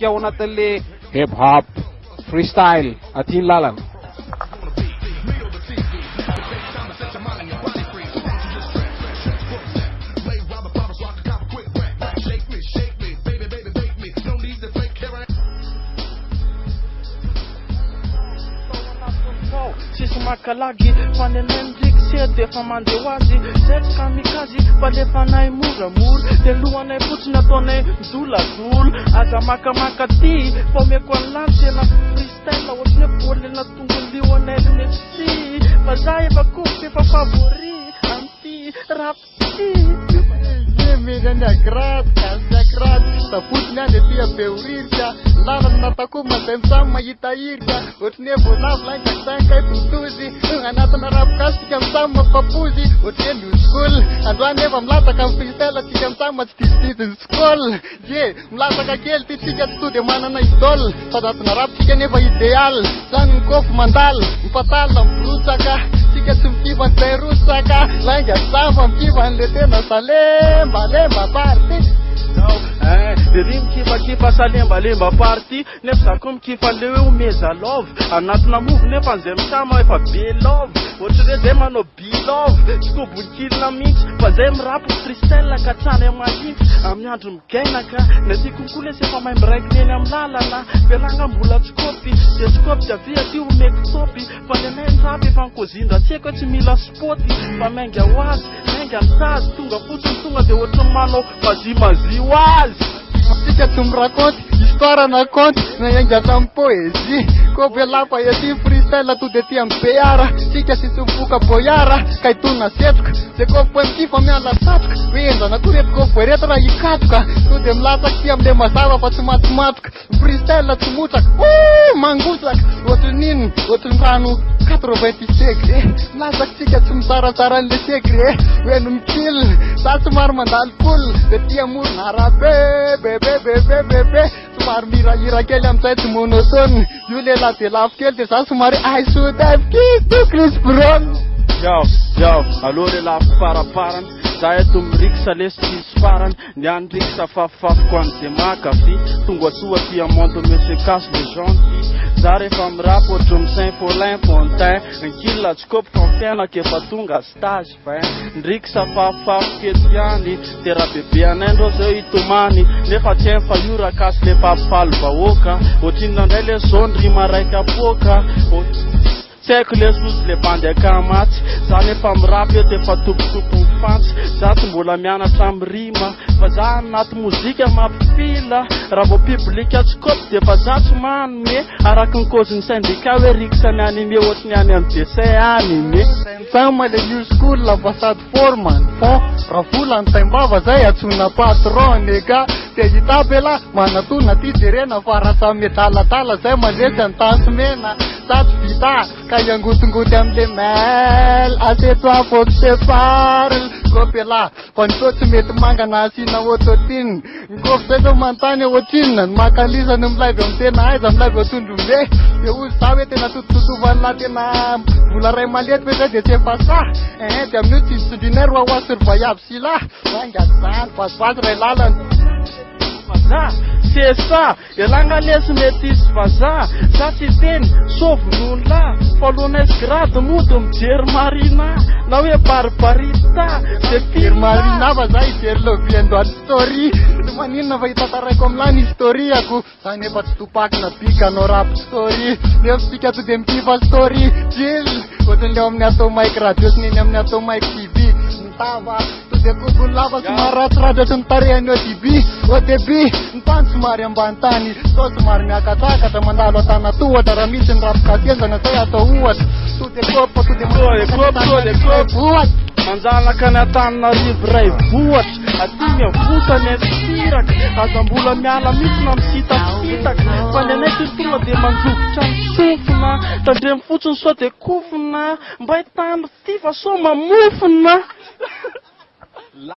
isika ao anatin'le hip hop freestyle aty ny lalana. Makalagy fanenendriky sedy efa mandeha hoazy zay tsy kamikazy fa le fanay moramora de lohanay fotsiny ataonay midoladolo aza makamaka ty fa meko any lany tena freestyle ohatrany bolena tongolioanay lefty fa za efa kofa efa favori amty rap ty Tafutnya de tia beurirka lalana natako mazemsa mahitahirka otne bolaf lang kasangkai tutuzi anatana rapkas tikam sama papuzi otne new school andwane mlata kam freestyle tikam sama titin school je mlata ka kel titika tu de mana na idol padatna rap tikane ba ideal sang kof mandal patal rusaka tika sumkiva terusaka langa sama mkiva letena salemba lemba party de rim kifa salembalemba party nefa comme kifa le umeza love anatina move nefa nzay misama efa be love ohatry zay manao be love tsikobonkilina mihitsy fa zay mirap freestyle ka trana mahitsy amin'ny andro migainaka na ty kokoa le sefa mahay miraiky neny amin'ny lalana velanga mbola tsikopy de tsikopy javia ty omeko topy fa nenay nrap efa nkozindra tsy haiko tsy mila spoty fa mainga hoazy mainga mitazy tonga fotsiny tonga de ohatry manao mazimazi hoazy Tika tu me raconte histoire na conte na yanga tam poesie ko bela pa yati freestyle tu de tiam beara tika si tu fuka boyara kai tu na setka se ko pon kifa me ala satka wenda na kuret ko poetra ikatka tu de mlata tiam de masava pa tu matematika freestyle tu mutak mangutak otunin otunranu 96 mlata tika tu msara le segre wenum kill satsmar mandal kul de tiamur narabe bebe sumar mira kely amzay tsy monotone io le la de lafo kely de za somary I should have kissed you Chris Brown. Yo allo le lafo faraparany za eto mirikisa lesy farany ny andrikisa fafafako an'izay makafy tonga soa ty amonto monsieur casse le gentil za rehefa mirap ohatry mi Saint Paulin Fontaine nkilla tsikopy fa mifianako efa tonga stage fin ndrikisa fafafako kety ihany de raha bebe anay ndreo zao hitomany nefa tsy hainy fa io raha kasy le papaly vahoaka ohatriny nandray le zondry maraika apoka tsy haiko le sozy le bandy akamatsy za nefa mirapy eto efa topotopo mifantsy za tsy mbola mianatra amy rima fa za anaty mozika mampifila raha vo piblika tsikopy de fa za tsy manome araky ny koziny syndicat hoe rikisany anime ohatriny any amy dessin anime sama le new school la façade forman fond raha volany taimbava zay atsona patron nega de hitabela manatona ty jerena fa raha samy medaladala zay mandresy antasymena satsy vita ka iangotongoty amle mel aseto afoko sefarl kopela fa nito tsy mety mangana asina ototiny nkofy zay zao mantany ohatrinina ny makalisany milavy amy tena aiza milavy atondrombe de ozy za hoe tena tototovanyla tena vola ray malety hoe zay de tsy efa sa de amin'io tsy tsindrinay roa oasy vaiavy sila angatzany vazivazy ray lalany faza c'est ça elanga lesy mety izy faza za tsy teny sovon'olo la falonay grade mody mijery marina na hoe barbarita de firy marina fa za hijery loviandoany story maninona fa hitataraiko amilany historiako zany efa tsy topakina bikanao rap story nefa tsika to de mikifa story jil ohatrany leo amin'ny atao maiky radio sy neny amin'ny atao maiky tv mitava de kokony lava somary ratsiradratra ny tarehany ao diby au début ny tany somary ambany tany sao somary miakatsakatra mandalo atana tohatra raha misy ny rapikatenzana zay atao ohatra to de kopa to de ohatry manjanaka ny Antananarivo ray vohatra aty miavotany asiraka azambola miala mihitsy na misitakisitaka fa ny anay tonga de manjovotra misofina tandremy fotsiny sao de kofina mba hitany ty fa sao mamofina